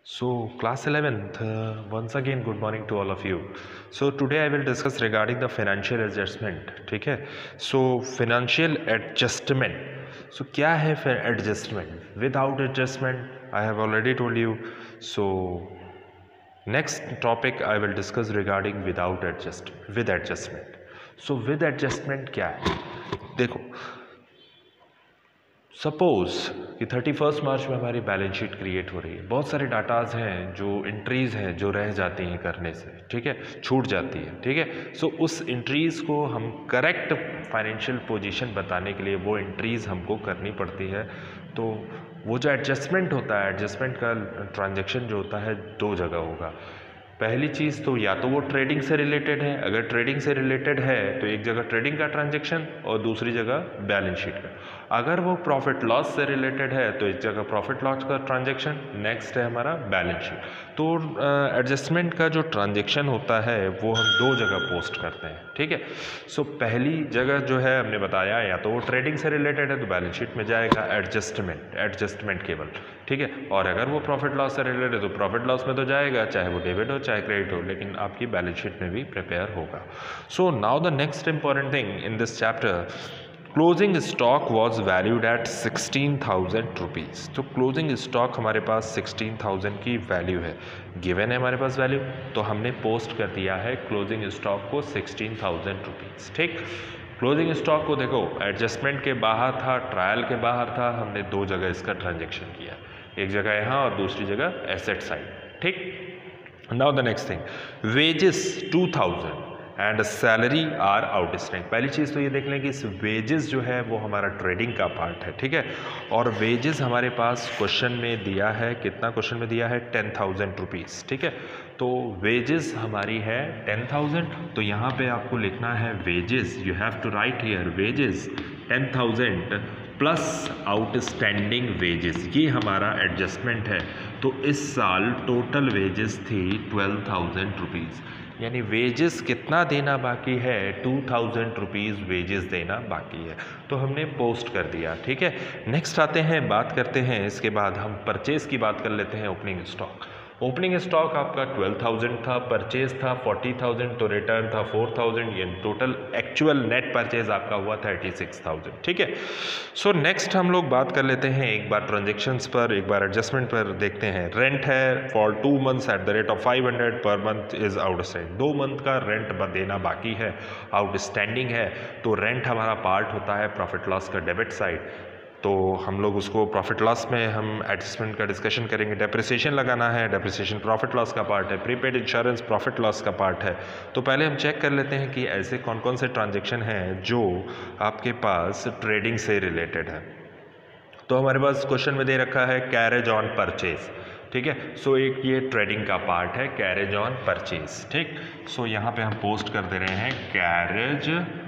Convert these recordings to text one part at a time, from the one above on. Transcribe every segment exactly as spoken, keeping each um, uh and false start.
So, class eleventh, uh, once again, good morning to all of you. So, today I will discuss regarding the financial adjustment. ठीक है. So, financial adjustment. So, क्या है फिर adjustment? Without adjustment, I have already told you. So, next topic I will discuss regarding without adjust, with adjustment. So, with adjustment क्या है? देखो, suppose कि thirty first March में हमारी बैलेंस शीट क्रिएट हो रही है, बहुत सारे डाटाज हैं जो एंट्रीज़ हैं जो रह जाती हैं करने से, ठीक है, छूट जाती है, ठीक है. सो so, उस एंट्रीज़ को हम करेक्ट फाइनेंशियल पोजीशन बताने के लिए वो एंट्रीज़ हमको करनी पड़ती है. तो वो जो एडजस्टमेंट होता है, एडजस्टमेंट का ट्रांजेक्शन जो होता है दो जगह होगा. पहली चीज़ तो या तो वो ट्रेडिंग से रिलेटेड है, अगर ट्रेडिंग से रिलेटेड है तो एक जगह ट्रेडिंग का ट्रांजैक्शन और दूसरी जगह बैलेंस शीट का. अगर वो प्रॉफिट लॉस से रिलेटेड है तो एक जगह प्रॉफिट लॉस का ट्रांजैक्शन, नेक्स्ट है हमारा बैलेंस शीट. तो एडजस्टमेंट uh, का जो ट्रांजैक्शन होता है वो हम दो जगह पोस्ट करते हैं, ठीक है. सो so, पहली जगह जो है हमने बताया या तो वो ट्रेडिंग से रिलेटेड है तो बैलेंस शीट में जाएगा एडजस्टमेंट, एडजस्टमेंट केवल, ठीक है. और अगर वो प्रॉफिट लॉस से रिलेटेड है तो प्रॉफिट लॉस में तो जाएगा, चाहे वो डेबिट हो चाहे क्रेडिट हो, लेकिन आपकी बैलेंस शीट में भी प्रिपेयर होगा. So now the next important thing in this chapter, closing stock was valued at sixteen thousand rupees. तो क्लोजिंग स्टॉक हमारे पास सिक्सटीन थाउजेंड की वैल्यू है, गिवन है हमारे पास वैल्यू, तो हमने पोस्ट कर दिया है क्लोजिंग स्टॉक को सिक्सटीन थाउजेंड रुपीज़, ठीक. क्लोजिंग स्टॉक को देखो एडजस्टमेंट के बाहर था, ट्रायल के बाहर था, हमने दो जगह इसका ट्रांजेक्शन किया, एक जगह यहाँ और दूसरी जगह एसेट साइड, ठीक. Now the next thing, wages two thousand and salary are outstanding. पहली चीज़ तो ये देख लें कि इस वेजेस जो है वो हमारा ट्रेडिंग का पार्ट है, ठीक है. और वेजेस हमारे पास क्वेश्चन में दिया है, कितना क्वेश्चन में दिया है, टेन थाउजेंड रुपीज़, ठीक है. तो वेजेस हमारी है टेन थाउजेंड, तो यहाँ पे आपको लिखना है wages, you have to write here wages ten thousand plus outstanding wages, ये हमारा एडजस्टमेंट है. तो इस साल टोटल वेजेस थी ट्वेल्व थाउजेंड रुपीज़, यानी वेजेस कितना देना बाकी है, टू थाउजेंड रुपीज़ वेजेस देना बाकी है, तो हमने पोस्ट कर दिया, ठीक है. नेक्स्ट आते हैं, बात करते हैं, इसके बाद हम परचेज़ की बात कर लेते हैं. ओपनिंग स्टॉक, ओपनिंग स्टॉक आपका ट्वेल्व थाउजेंड था, परचेज था फोर्टी थाउजेंड, तो रिटर्न था फोर थाउजेंड, ये टोटल एक्चुअल नेट परचेज आपका हुआ थर्टी सिक्स थाउजेंड, ठीक है. सो नेक्स्ट हम लोग बात कर लेते हैं, एक बार ट्रांजेक्शन्स पर, एक बार एडजस्टमेंट पर देखते हैं. रेंट है for two months at the rate of five hundred per month is outstanding. दो मंथ का रेंट देना बाकी है, आउटस्टैंडिंग है, तो रेंट हमारा पार्ट होता है प्रॉफिट लॉस का डेबिट साइड, तो हम लोग उसको प्रॉफिट लॉस में हम एडजस्टमेंट का डिस्कशन करेंगे. डेप्रिसिएशन लगाना है, डेप्रिसिएशन प्रॉफिट लॉस का पार्ट है, प्रीपेड इंश्योरेंस प्रॉफिट लॉस का पार्ट है. तो पहले हम चेक कर लेते हैं कि ऐसे कौन कौन से ट्रांजैक्शन हैं जो आपके पास ट्रेडिंग से रिलेटेड है. तो हमारे पास क्वेश्चन में दे रखा है कैरेज ऑन परचेज, ठीक है. सो एक ये ट्रेडिंग का पार्ट है, कैरेज ऑन परचेज, ठीक. सो यहाँ पे हम पोस्ट कर दे रहे हैं कैरेज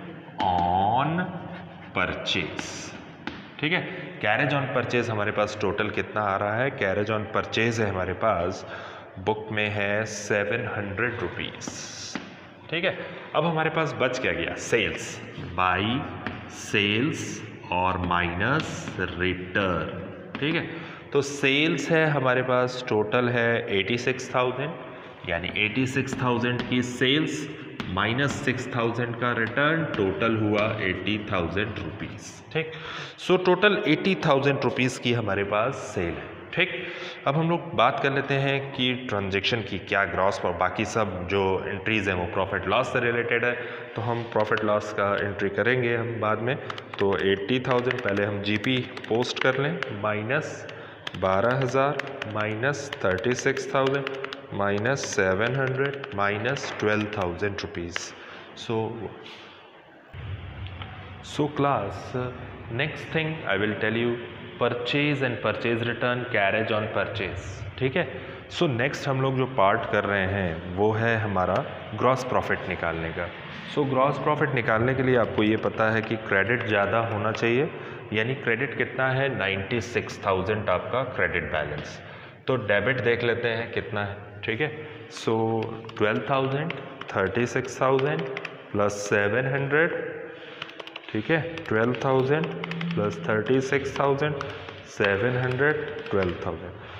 ऑन परचेज, ठीक है. कैरेज ऑन परचेज हमारे पास टोटल कितना आ रहा है, कैरेज ऑन परचेज है हमारे पास बुक में है सेवन हंड्रेड रुपीज़, ठीक है. अब हमारे पास बच क्या गया, सेल्स, बाई सेल्स और माइनस रिटर्न, ठीक है. तो सेल्स है हमारे पास टोटल है एटी सिक्स थाउजेंड, यानी एटी सिक्स थाउजेंड की सेल्स माइनस सिक्स थाउजेंड का रिटर्न, टोटल हुआ एटी थाउजेंड रुपीज़, ठीक. So total eighty thousand rupees की हमारे पास सेल है, ठीक. अब हम लोग बात कर लेते हैं कि ट्रांजैक्शन की क्या ग्रॉस और बाकी सब जो एंट्रीज़ हैं वो प्रॉफिट लॉस से रिलेटेड है, तो हम प्रॉफिट लॉस का एंट्री करेंगे हम बाद में. तो एट्टी थाउजेंड पहले हम जीपी पोस्ट कर लें, माइनस बारह हज़ार, minus thirty six thousand, minus seven hundred, minus twelve thousand rupees. So so class next thing I will tell you purchase and purchase return, carriage on purchase, ठीक है. So next हम लोग जो part कर रहे हैं वो है हमारा ग्रॉस प्रॉफिट निकालने का. सो ग्रॉस प्रॉफिट निकालने के लिए आपको ये पता है कि क्रेडिट ज़्यादा होना चाहिए, यानी क्रेडिट कितना है, नाइन्टी सिक्स थाउजेंड आपका क्रेडिट बैलेंस. तो डेबिट देख लेते हैं कितना है, ठीक है. So twelve thousand, thirty six thousand plus seven hundred, ठीक है, twelve thousand plus thirty six thousand, seven hundred, twelve thousand.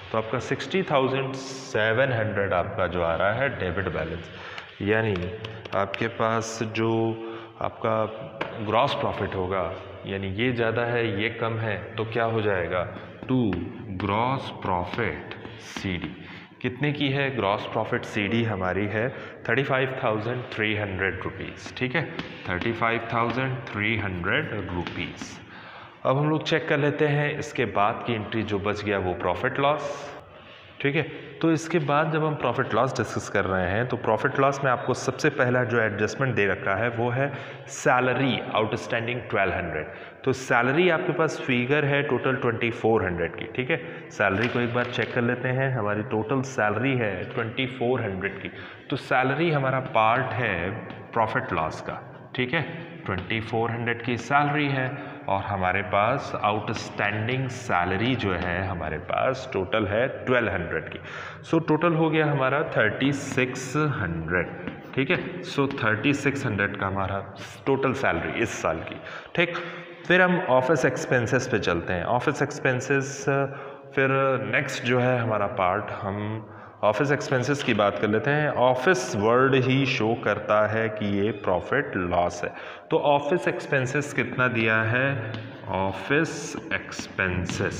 तो आपका सिक्सटी थाउजेंड सेवन हंड्रेड आपका जो आ रहा है डेबिट बैलेंस, यानी आपके पास जो आपका ग्रॉस प्रॉफिट होगा, यानी ये ज़्यादा है ये कम है, तो क्या हो जाएगा, to gross profit C D कितने की है, ग्रॉस प्रॉफिट सी डी हमारी है thirty five thousand three hundred rupees, ठीक है, thirty five thousand three hundred rupees. अब हम लोग चेक कर लेते हैं इसके बाद की एंट्री जो बच गया वो प्रॉफिट लॉस, ठीक है। तो इसके बाद जब हम प्रॉफिट लॉस डिस्कस कर रहे हैं तो प्रॉफिट लॉस में आपको सबसे पहला जो एडजस्टमेंट दे रखा है वो है सैलरी आउटस्टैंडिंग ट्वेल्व हंड्रेड। तो सैलरी आपके पास फिगर है टोटल ट्वेंटी फोर हंड्रेड की, ठीक है। सैलरी को एक बार चेक कर लेते हैं, हमारी टोटल सैलरी है ट्वेंटी फोर हंड्रेड की। तो सैलरी हमारा पार्ट है प्रॉफिट लॉस का, ठीक है, ट्वेंटी फोर हंड्रेड की सैलरी है और हमारे पास आउटस्टैंडिंग सैलरी जो है हमारे पास टोटल है ट्वेल्व हंड्रेड की। सो so, टोटल हो गया हमारा थर्टी सिक्स हंड्रेड, ठीक है। सो थर्टी सिक्स हंड्रेड का हमारा टोटल सैलरी इस साल की, ठीक। फिर हम ऑफिस एक्सपेंसेस पे चलते हैं। ऑफिस एक्सपेंसेस फिर नेक्स्ट जो है हमारा पार्ट, हम ऑफिस एक्सपेंसेस की बात कर लेते हैं। ऑफिस वर्ड ही शो करता है कि ये प्रॉफिट लॉस है। तो ऑफिस एक्सपेंसेस कितना दिया है, ऑफिस एक्सपेंसेस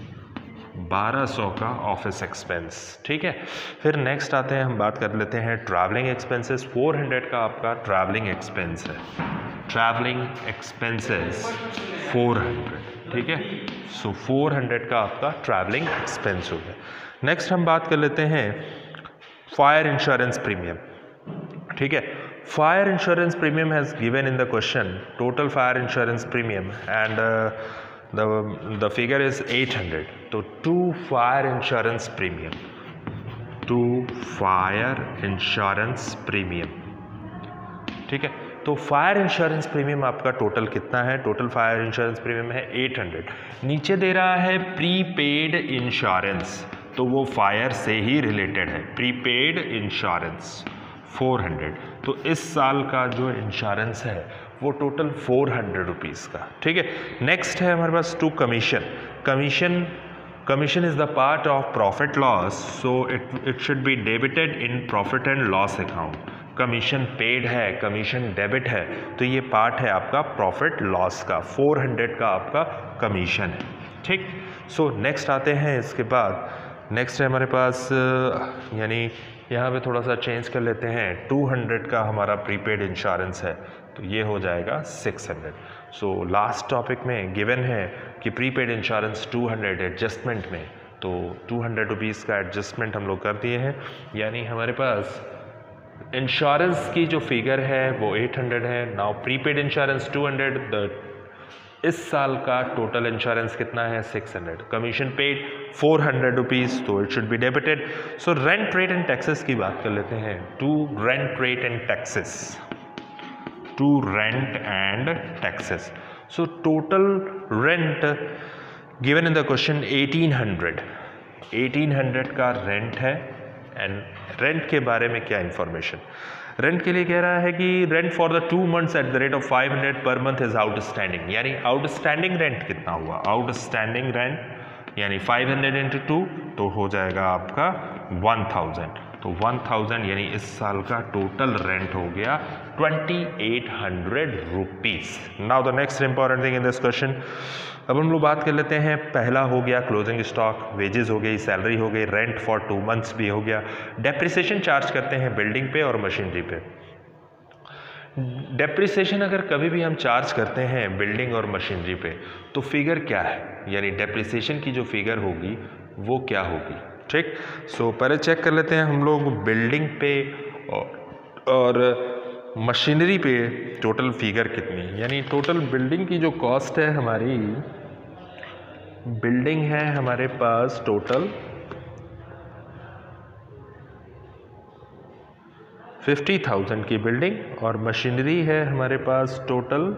बारह सौ का ऑफिस एक्सपेंस, ठीक है। फिर नेक्स्ट आते हैं, हम बात कर लेते हैं ट्रैवलिंग एक्सपेंसेस। फोर हंड्रेड का आपका ट्रैवलिंग एक्सपेंस है, ट्रैवलिंग एक्सपेंसेस फोर हंड्रेड, ठीक है। सो फोर हंड्रेड का आपका ट्रैवलिंग एक्सपेंस हो गया। नेक्स्ट हम बात कर लेते हैं फायर इंश्योरेंस प्रीमियम, ठीक है। Fire insurance premium has given in the question total fire insurance premium and the the figure is eight hundred. तो to fire insurance premium, to fire insurance premium, ठीक है। तो फायर इंश्योरेंस प्रीमियम आपका total कितना है, total fire insurance premium है eight hundred. नीचे दे रहा है प्रीपेड इंश्योरेंस, तो वो फायर से ही रिलेटेड है, प्रीपेड इंश्योरेंस फोर हंड्रेड। तो इस साल का जो इंश्योरेंस है वो टोटल फोर हंड्रेड रुपीज़ का, ठीक है। नेक्स्ट है हमारे पास to commission. Commission commission is the part of profit loss, so it it should be debited in profit and loss account. Commission paid है, कमीशन डेबिट है, तो ये पार्ट है आपका प्रॉफिट लॉस का, फोर हंड्रेड का आपका कमीशन है, ठीक। सो नेक्स्ट आते हैं, इसके बाद नेक्स्ट है हमारे पास, यानी यहाँ पे थोड़ा सा चेंज कर लेते हैं, टू हंड्रेड का हमारा प्रीपेड इंश्योरेंस है, तो ये हो जाएगा six hundred. So last topic में गिवन है कि prepaid insurance two hundred adjustment में, तो टू हंड्रेड रुपीज़ का एडजस्टमेंट हम लोग कर दिए हैं, यानी हमारे पास इंश्योरेंस की जो फिगर है वो एट हंड्रेड है। Now prepaid insurance two hundred, the इस साल का टोटल इंश्योरेंस कितना है six hundred, commission paid four hundred rupees, तो it should be debited. So rent rate and taxes की बात कर लेते हैं, to rent rate and taxes, to rent and taxes. So total rent given in the question eighteen hundred, eighteen hundred का rent है। And rent के बारे में क्या इंफॉर्मेशन, रेंट के लिए कह रहा है कि rent for the two months at the rate of five hundred per month is outstanding, यानी आउटस्टैंडिंग रेंट कितना हुआ, आउटस्टैंडिंग रेंट यानी फाइव हंड्रेड इंटू टू तो हो जाएगा आपका वन थाउजेंड। तो वन थाउजेंड यानी इस साल का टोटल रेंट हो गया twenty eight hundred rupees. Now the next important thing in this question, अब हम लोग बात कर लेते हैं, पहला हो गया क्लोजिंग स्टॉक, वेजेस हो गई, सैलरी हो गई, रेंट फॉर टू मंथ्स भी हो गया, डेप्रिसिएशन चार्ज करते हैं बिल्डिंग पे और मशीनरी पे। डेप्रिसिएशन अगर कभी भी हम चार्ज करते हैं बिल्डिंग और मशीनरी पे तो फिगर क्या है, यानी डेप्रिसिएशन की जो फिगर होगी वो क्या होगी, ठीक। सो पहले चेक कर लेते हैं हम लोग बिल्डिंग पे और, और मशीनरी पे टोटल फिगर कितनी, यानी टोटल बिल्डिंग की जो कॉस्ट है हमारी, बिल्डिंग है हमारे पास टोटल फिफ्टी थाउजेंड की बिल्डिंग, और मशीनरी है हमारे पास टोटल,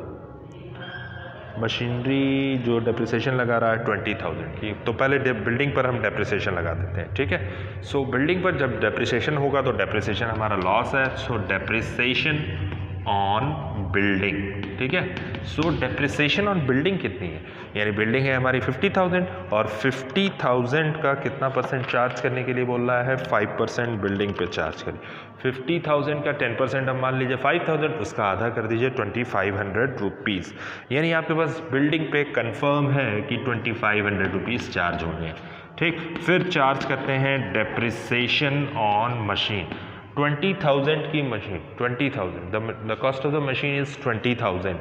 मशीनरी जो डेप्रिसिएशन लगा रहा है ट्वेंटी थाउजेंड की। तो पहले बिल्डिंग पर हम डेप्रिसिएशन लगा देते हैं, ठीक है। सो बिल्डिंग पर जब डेप्रिसिएशन होगा तो डेप्रिसिएशन हमारा लॉस है, सो डेप्रिसिएशन ऑन बिल्डिंग, ठीक है। सो डेप्रिसिएशन ऑन बिल्डिंग कितनी है, यानी बिल्डिंग है हमारी फिफ्टी थाउजेंड और फिफ्टी थाउजेंड का कितना परसेंट चार्ज करने के लिए बोल रहा है, फाइव परसेंट बिल्डिंग पे चार्ज करें। फिफ्टी थाउजेंड का टेन परसेंट हम मान लीजिए फाइव थाउजेंड, उसका आधा कर दीजिए ट्वेंटी फाइव हंड्रेड रुपीज़, यानी आपके पास बिल्डिंग पे कंफर्म है कि twenty five hundred rupees charge होंगे, ठीक। फिर चार्ज करते हैं depreciation on machine, twenty thousand की machine, twenty thousand, the cost of the machine is twenty thousand,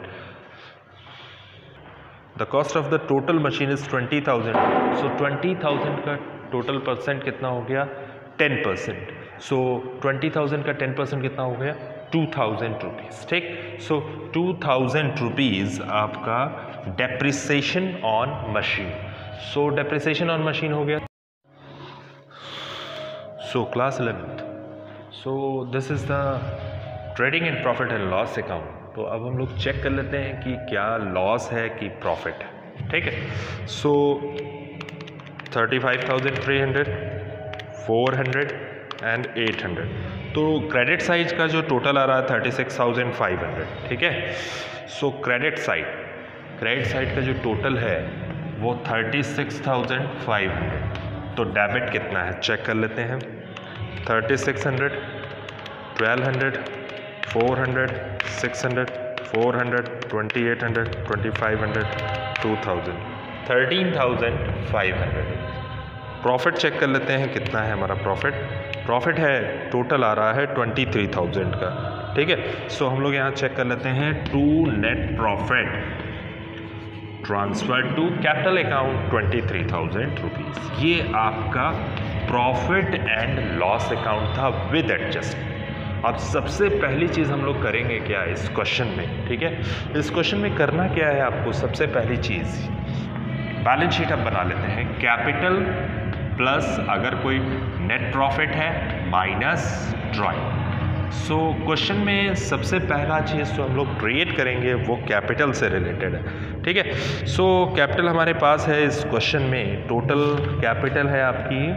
the cost of the total machine is twenty thousand, so twenty thousand का total percent कितना हो गया, ten percent, so twenty thousand का ten percent कितना हो गया, two thousand rupees, ठीक। So two thousand rupees आपका depreciation on machine. So depreciation on machine हो गया। So class eleventh, so this is the trading and profit and loss account. तो अब हम लोग चेक कर लेते हैं कि क्या लॉस है कि प्रॉफिट है, ठीक है। So thirty five thousand three hundred, four hundred and eight hundred, तो क्रेडिट साइड का जो टोटल आ रहा है thirty six thousand five hundred, ठीक है। So credit side, credit side का जो टोटल है वो thirty six thousand five hundred, तो डेबिट कितना है चेक कर लेते हैं, thirty six hundred, twelve hundred, four hundred, six hundred, four hundred, twenty eight hundred, twenty five hundred, two thousand, thirteen thousand five hundred. Profit check कर लेते हैं कितना है हमारा प्रॉफिट, प्रॉफिट है टोटल आ रहा है ट्वेंटी थ्री थाउजेंड का, ठीक है। सो हम लोग यहाँ चेक कर लेते हैं, to net profit transfer to capital account twenty three thousand rupees, ये आपका प्रॉफिट एंड लॉस अकाउंट था विद एडजस्टमेंट। अब सबसे पहली चीज़ हम लोग करेंगे क्या इस क्वेश्चन में, ठीक है। इस क्वेश्चन में करना क्या है आपको, सबसे पहली चीज़ बैलेंस शीट आप बना लेते हैं, कैपिटल प्लस अगर कोई नेट प्रॉफिट है माइनस ड्राइंग। सो क्वेश्चन में सबसे पहला चीज़ तो हम लोग क्रिएट करेंगे वो कैपिटल से रिलेटेड है, ठीक है। सो कैपिटल हमारे पास है इस क्वेश्चन में, टोटल कैपिटल है आपकी,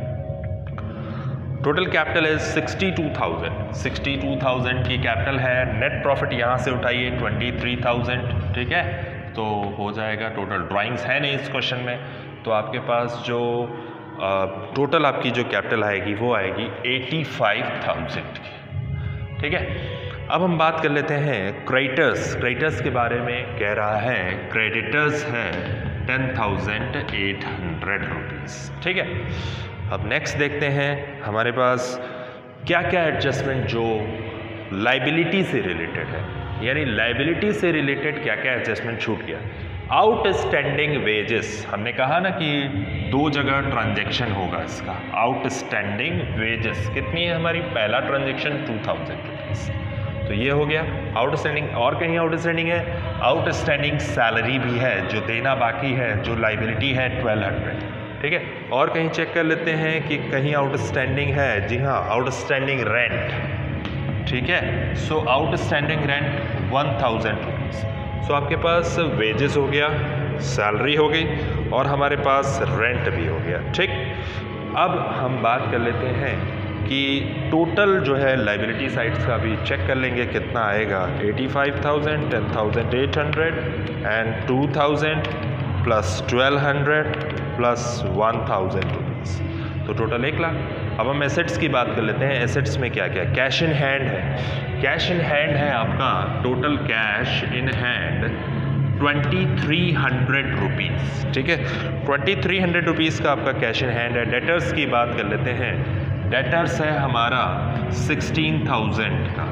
टोटल कैपिटल है sixty two thousand, sixty two thousand की कैपिटल है, नेट प्रॉफिट यहाँ से उठाइए ट्वेंटी थ्री थाउजेंड, ठीक है। तो हो जाएगा, टोटल ड्राइंग्स है नहीं इस क्वेश्चन में, तो आपके पास जो टोटल आपकी जो कैपिटल आएगी वो आएगी एटी फाइव थाउजेंड की, ठीक है। अब हम बात कर लेते हैं क्रेडिटर्स, क्रेडिटर्स के बारे में कह रहा है, क्रेडिटर्स है ten thousand eight hundred rupees, ठीक है। अब नेक्स्ट देखते हैं हमारे पास क्या क्या एडजस्टमेंट जो लाइबिलिटी से रिलेटेड है, यानी लाइबिलिटी से रिलेटेड क्या क्या एडजस्टमेंट छूट गया। आउटस्टैंडिंग वेजेस, हमने कहा ना कि दो जगह ट्रांजैक्शन होगा इसका, आउटस्टैंडिंग वेजेस कितनी है हमारी, पहला ट्रांजैक्शन टू थाउजेंड रुपीज़, तो ये हो गया आउटस्टैंडिंग। और कहीं आउटस्टैंडिंग है, आउटस्टैंडिंग सैलरी भी है जो देना बाकी है, जो लाइबिलिटी है ट्वेल्व हंड्रेड, ठीक है। और कहीं चेक कर लेते हैं कि कहीं आउटस्टैंडिंग है, जी हाँ, आउटस्टैंडिंग रेंट, ठीक है। So outstanding rent one thousand rupees. So आपके पास वेजेस हो गया, सैलरी हो गई और हमारे पास रेंट भी हो गया, ठीक। अब हम बात कर लेते हैं कि टोटल जो है लाइबिलिटी साइड्स का भी चेक कर लेंगे कितना आएगा, eighty five thousand, ten thousand eight hundred and two thousand plus twelve hundred plus one thousand rupees, तो टोटल एक लाख। अब हम एसेट्स की बात कर लेते हैं, एसेट्स में क्या क्या, कैश इन हैंड है, कैश इन हैंड है आपका, total cash in hand twenty three hundred rupees, ठीक है। ट्वेंटी थ्री हंड्रेड रुपीज़ का आपका कैश इन हैंड है। डेटर्स की बात कर लेते हैं, डेटर्स है हमारा सिक्सटीन थाउजेंड का,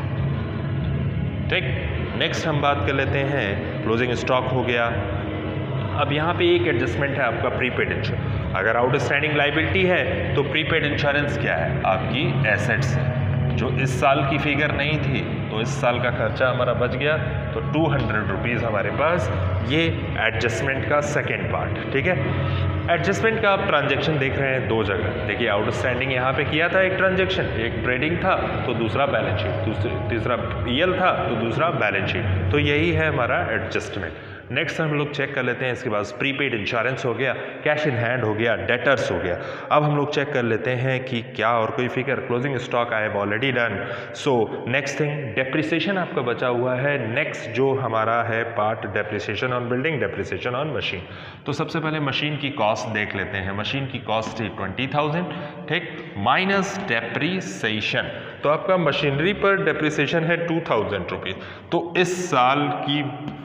ठीक। नेक्स्ट हम बात कर लेते हैं क्लोजिंग स्टॉक हो गया। अब यहाँ पे एक एडजस्टमेंट है आपका प्रीपेड इंश्योरेंस, अगर आउटस्टैंडिंग लाइबिलिटी है तो प्रीपेड इंश्योरेंस क्या है, आपकी एसेट्स है, जो इस साल की फिगर नहीं थी तो इस साल का खर्चा हमारा बच गया, तो टू हंड्रेड रुपीज़ हमारे पास, ये एडजस्टमेंट का सेकेंड पार्ट, ठीक है। एडजस्टमेंट का आप ट्रांजैक्शन देख रहे हैं दो जगह, देखिए आउटस्टैंडिंग यहाँ पे किया था एक ट्रांजैक्शन, एक ट्रेडिंग था तो दूसरा बैलेंस शीट, दूसरे तीसरा ईएल था तो दूसरा बैलेंस शीट, तो यही है हमारा एडजस्टमेंट। नेक्स्ट हम लोग चेक कर लेते हैं, इसके बाद प्रीपेड इंश्योरेंस हो गया, कैश इन हैंड हो गया, डेटर्स हो गया। अब हम लोग चेक कर लेते हैं कि क्या और कोई figure, closing stock I have already done. So next thing, depreciation आपका बचा हुआ है। नेक्स्ट जो हमारा है part, depreciation on building, depreciation on machine. तो सबसे पहले मशीन की कॉस्ट देख लेते हैं। मशीन की कॉस्ट थी ट्वेंटी थाउजेंड, ठीक, माइनस डेप्रिसिएशन। तो आपका मशीनरी पर डेप्रिसिएशन है टू थाउजेंड रुपीज़। तो इस साल की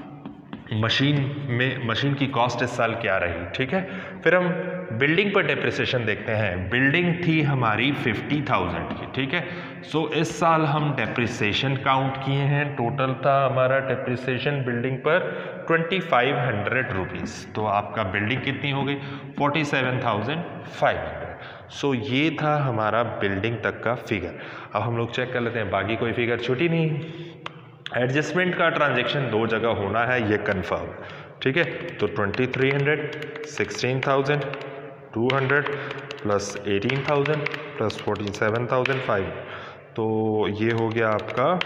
मशीन में मशीन की कॉस्ट इस साल क्या रही, ठीक है। फिर हम बिल्डिंग पर डेप्रिसिएशन देखते हैं। बिल्डिंग थी हमारी फिफ्टी थाउजेंड की, ठीक है। सो इस साल हम डेप्रिसिएशन काउंट किए हैं, टोटल था हमारा डेप्रिसिएशन बिल्डिंग पर ट्वेंटी फाइव हंड्रेड रुपीज़। तो आपका बिल्डिंग कितनी हो गई, forty seven thousand five hundred. So ये था हमारा बिल्डिंग तक का फिगर। अब हम लोग चेक कर लेते हैं, बाकी कोई फिगर छूटी नहीं। एडजस्टमेंट का ट्रांजैक्शन दो जगह होना है, ये कंफर्म, ठीक है। तो twenty three hundred, sixteen thousand, two hundred plus eighteen thousand plus forty seven thousand five, तो ये हो गया आपका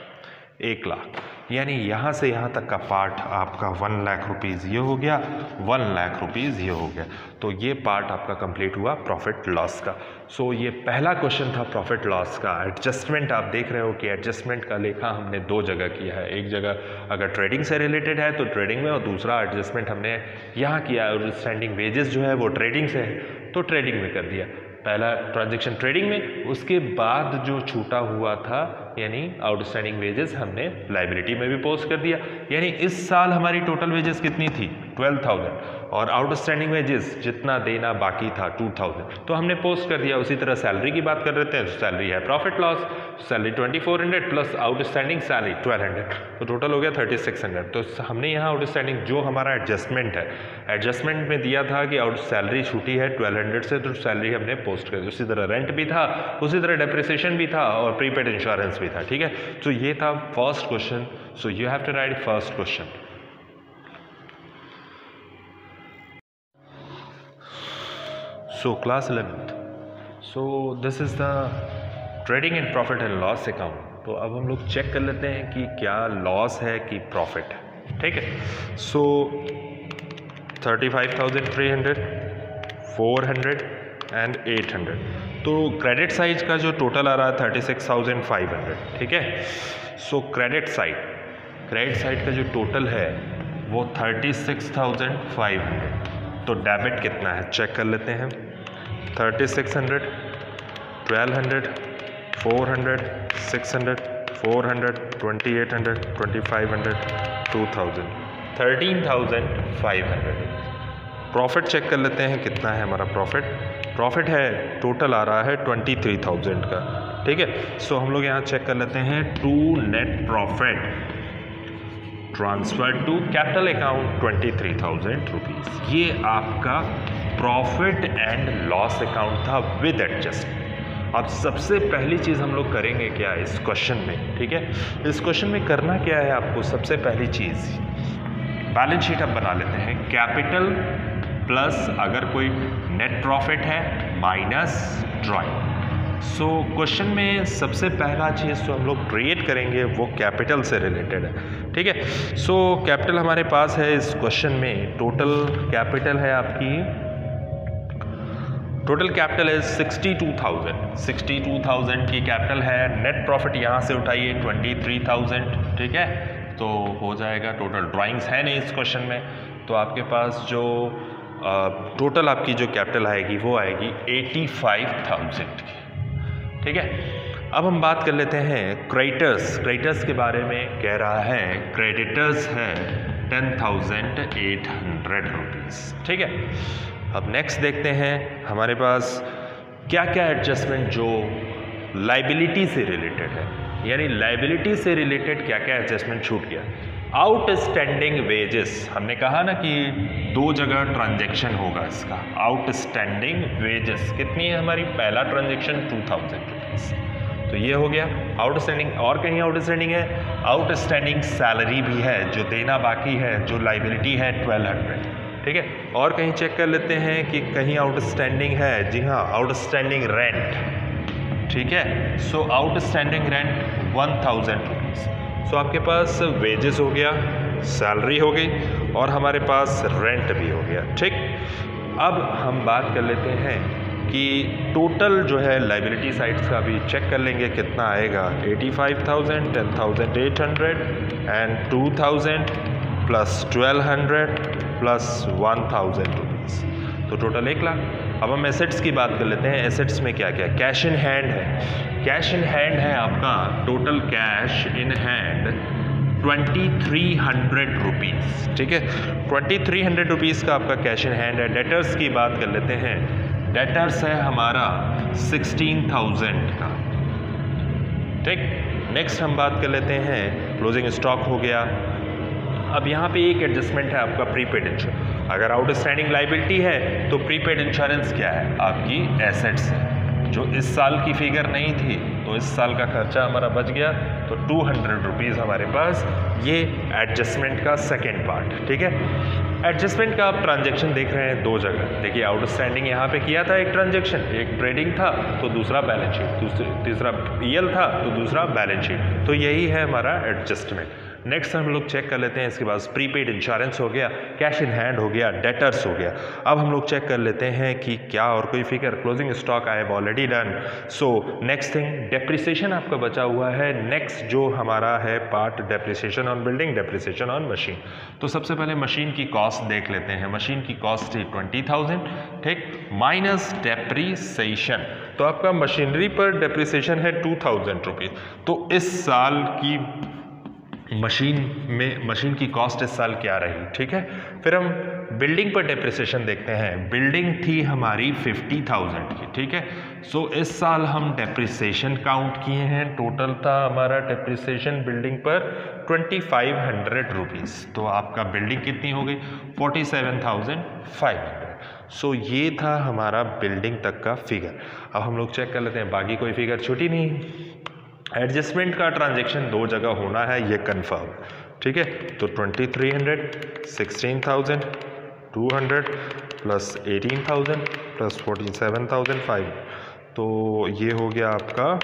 एक लाख। यानी यहाँ से यहाँ तक का पार्ट आपका वन लाख रुपीज़ ये हो गया, वन लाख रुपीज़ ये हो गया। तो ये पार्ट आपका कंप्लीट हुआ प्रॉफिट लॉस का। सो so, ये पहला क्वेश्चन था प्रॉफिट लॉस का। एडजस्टमेंट आप देख रहे हो कि एडजस्टमेंट का लेखा हमने दो जगह किया है। एक जगह अगर ट्रेडिंग से रिलेटेड है तो ट्रेडिंग में, और दूसरा एडजस्टमेंट हमने यहाँ किया है। और स्टैंडिंग वेजेस जो है वो ट्रेडिंग से है तो ट्रेडिंग में कर दिया। पहला ट्रांजैक्शन ट्रेडिंग में, उसके बाद जो छूटा हुआ था यानी आउटस्टैंडिंग वेजेस हमने लाइबिलिटी में भी पोस्ट कर दिया। यानी इस साल हमारी टोटल वेजेस कितनी थी, ट्वेल्व थाउजेंड, और आउटस्टैंडिंग वेजेस जितना देना बाकी था टू थाउजेंड, तो हमने पोस्ट कर दिया। उसी तरह सैलरी की बात कर रहे हैं, सैलरी है profit loss, salary twenty four hundred plus outstanding salary twelve hundred, तो टोटल हो गया थर्टी सिक्स हंड्रेड। तो हमने यहाँ आउटस्टैंडिंग जो हमारा एडजस्टमेंट है, एडजस्टमेंट में दिया था कि आउट सैलरी छूटी है ट्वेल्व हंड्रेड से, तो सैलरी हमने पोस्ट कर दी। उसी तरह रेंट भी था, उसी तरह डेप्रिसिएशन भी था और प्रीपेड इंश्योरेंस भी था, ठीक है। तो ये था first question. So you have to write first question. So class eleventh, so this is the trading and profit and loss account। तो अब हम लोग चेक कर लेते हैं कि क्या लॉस है कि प्रॉफिट है, ठीक है। So thirty five thousand three hundred, four hundred and eight hundred. तो क्रेडिट साइड का जो टोटल आ रहा है thirty six thousand five hundred, ठीक है। So credit side credit side का जो टोटल है वो thirty six thousand five hundred. तो डेबिट कितना है चेक कर लेते हैं। Thirty six hundred, twelve hundred, four hundred, six hundred, four hundred, twenty eight hundred, twenty five hundred, two thousand, thirteen thousand five hundred. Profit check कर लेते हैं कितना है हमारा प्रॉफिट। प्रॉफिट है टोटल आ रहा है ट्वेंटी थ्री थाउजेंड का, ठीक है। सो हम लोग यहाँ चेक कर लेते हैं to net profit transfer to capital account twenty three thousand rupees. ये आपका प्रॉफिट एंड लॉस अकाउंट था विद एडजस्टमेंट। अब सबसे पहली चीज़ हम लोग करेंगे क्या इस क्वेश्चन में, ठीक है। इस क्वेश्चन में करना क्या है आपको, सबसे पहली चीज़ बैलेंस शीट अब बना लेते हैं। कैपिटल प्लस अगर कोई नेट प्रॉफिट है माइनस ड्राइंग। सो क्वेश्चन में सबसे पहला चीज़ जो हम लोग क्रिएट करेंगे वो कैपिटल से रिलेटेड है, ठीक है। सो कैपिटल हमारे पास है इस क्वेश्चन में, टोटल कैपिटल है आपकी, टोटल कैपिटल है sixty two thousand, sixty two thousand की कैपिटल है। नेट प्रॉफिट यहाँ से उठाइए ट्वेंटी थ्री थाउजेंड, ठीक है। तो हो जाएगा, टोटल ड्राइंग्स है नहीं इस क्वेश्चन में, तो आपके पास जो टोटल आपकी जो कैपिटल आएगी वो आएगी एटी फाइव थाउजेंड की, ठीक है। अब हम बात कर लेते हैं क्रेडिटर्स। क्रेडिटर्स के बारे में कह रहा है, क्रेडिटर्स है ten thousand eight hundred rupees, ठीक है। अब नेक्स्ट देखते हैं हमारे पास क्या क्या एडजस्टमेंट जो लाइबिलिटी से रिलेटेड है, यानी लाइबिलिटी से रिलेटेड क्या क्या एडजस्टमेंट छूट गया। आउटस्टैंडिंग वेजेस, हमने कहा ना कि दो जगह ट्रांजैक्शन होगा इसका। आउटस्टैंडिंग वेजेस कितनी है हमारी, पहला ट्रांजैक्शन टू थाउजेंड रुपीज़, तो ये हो गया आउटस्टैंडिंग। और कहीं आउटस्टैंडिंग है, आउटस्टैंडिंग सैलरी भी है जो देना बाकी है, जो लाइबिलिटी है ट्वेल्व हंड्रेड, ठीक है। और कहीं चेक कर लेते हैं कि कहीं आउटस्टैंडिंग है, जी हाँ, आउटस्टैंडिंग रेंट, ठीक है। So outstanding rent one thousand rupees. So आपके पास वेजेस हो गया, सैलरी हो गई और हमारे पास रेंट भी हो गया। ठीक, अब हम बात कर लेते हैं कि टोटल जो है लाइबिलिटी साइड्स का भी चेक कर लेंगे कितना आएगा। Eighty five thousand, ten thousand eight hundred and two thousand plus twelve hundred plus one thousand rupees, तो टोटल एक लाख। अब हम एसेट्स की बात कर लेते हैं। एसेट्स में क्या क्या? कैश इन हैंड है। कैश इन हैंड है आपका total cash in hand twenty three hundred rupees. ठीक है, ट्वेंटी थ्री हंड्रेड रुपीज़ का आपका कैश इन हैंड है। डेटर्स की बात कर लेते हैं। डेटर्स है हमारा सिक्सटीन थाउजेंड का। ठीक, नेक्स्ट हम बात कर लेते हैं क्लोजिंग स्टॉक हो गया। अब यहाँ पे एक एडजस्टमेंट है आपका प्रीपेड इंश्योरेंस। अगर आउटस्टैंडिंग लाइबिलिटी है तो प्रीपेड इंश्योरेंस क्या है? आपकी एसेट्स है। जो इस साल की फिगर नहीं थी तो इस साल का खर्चा हमारा बच गया, तो टू हंड्रेड रुपीज़ हमारे पास। ये एडजस्टमेंट का सेकेंड पार्ट। ठीक है, एडजस्टमेंट का आप ट्रांजैक्शन देख रहे हैं दो जगह। देखिए, आउटस्टैंडिंग यहाँ पे किया था एक ट्रांजैक्शन, एक ट्रेडिंग था तो दूसरा बैलेंस शीट, दूसरे तीसरा पीएल था तो दूसरा बैलेंस शीट। तो यही है हमारा एडजस्टमेंट। नेक्स्ट हम लोग चेक कर लेते हैं। इसके बाद प्रीपेड इंश्योरेंस हो गया, कैश इन हैंड हो गया, डेटर्स हो गया। अब हम लोग चेक कर लेते हैं कि क्या और कोई figure. Closing stock I have already done. So next thing, depreciation आपका बचा हुआ है। नेक्स्ट जो हमारा है part, depreciation on building, depreciation on machine. तो सबसे पहले मशीन की कॉस्ट देख लेते हैं। मशीन की कॉस्ट थी ट्वेंटी थाउजेंड, ठीक, माइनस डेप्रिसिएशन। तो आपका मशीनरी पर डेप्रिसिएशन है टू थाउजेंड रुपीज़। तो इस साल की मशीन में मशीन की कॉस्ट इस साल क्या रही? ठीक है, फिर हम बिल्डिंग पर डेप्रिसिएशन देखते हैं। बिल्डिंग थी हमारी फिफ्टी थाउजेंड की। ठीक है, सो इस साल हम डेप्रिसिएशन काउंट किए हैं। टोटल था हमारा डेप्रिसिएशन बिल्डिंग पर ट्वेंटी फाइव हंड्रेड रुपीज़। तो आपका बिल्डिंग कितनी हो गई? Forty seven thousand five hundred. So ये था हमारा बिल्डिंग तक का फिगर। अब हम लोग चेक कर लेते हैं, बाकी कोई फिगर छूटी नहीं। एडजस्टमेंट का ट्रांजैक्शन दो जगह होना है, ये कंफर्म। ठीक है, तो twenty three hundred, sixteen thousand, two hundred plus eighteen thousand plus forty seven thousand five, तो ये हो गया आपका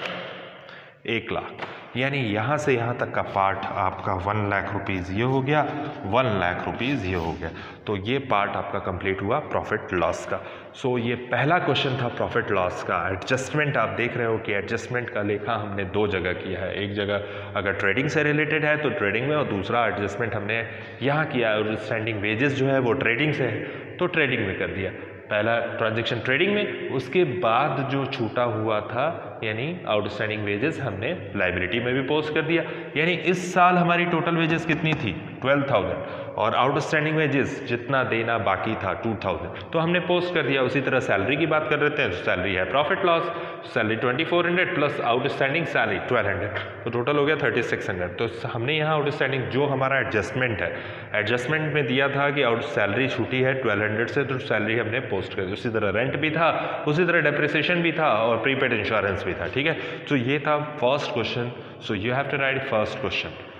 एक लाख। यानी यहाँ से यहाँ तक का पार्ट आपका वन लाख रुपीज़ ये हो गया, वन लाख रुपीज़ ये हो गया। तो ये पार्ट आपका कंप्लीट हुआ प्रॉफिट लॉस का। सो so, ये पहला क्वेश्चन था प्रॉफिट लॉस का। एडजस्टमेंट आप देख रहे हो कि एडजस्टमेंट का लेखा हमने दो जगह किया है। एक जगह अगर ट्रेडिंग से रिलेटेड है तो ट्रेडिंग में, और दूसरा एडजस्टमेंट हमने यहाँ किया है। आउटस्टैंडिंग वेजेस जो है वो ट्रेडिंग से है तो ट्रेडिंग में कर दिया। पहला ट्रांजैक्शन ट्रेडिंग में, उसके बाद जो छूटा हुआ था यानी आउटस्टैंडिंग वेजेस हमने लाइबिलिटी में भी पोस्ट कर दिया। यानी इस साल हमारी टोटल वेजेस कितनी थी? ट्वेल्व थाउजेंड, और आउटस्टैंडिंग वेजेस जितना देना बाकी था टू थाउजेंड, तो हमने पोस्ट कर दिया। उसी तरह सैलरी की बात कर लेते हैं। तो सैलरी है profit loss, salary twenty four hundred plus outstanding salary twelve hundred, तो टोटल हो गया थर्टी सिक्स हंड्रेड। तो हमने यहाँ आउटस्टैंडिंग जो हमारा एडजस्टमेंट है, एडजस्टमेंट में दिया था कि आउट सैलरी छूटी है ट्वेल्व हंड्रेड से, तो सैलरी हमने पोस्ट कर दी। उसी तरह रेंट भी था, उसी तरह डेप्रिसिएशन भी था और प्रीपेड इंश्योरेंस भी था। ठीक है, तो ये था first question. So you have to write first question.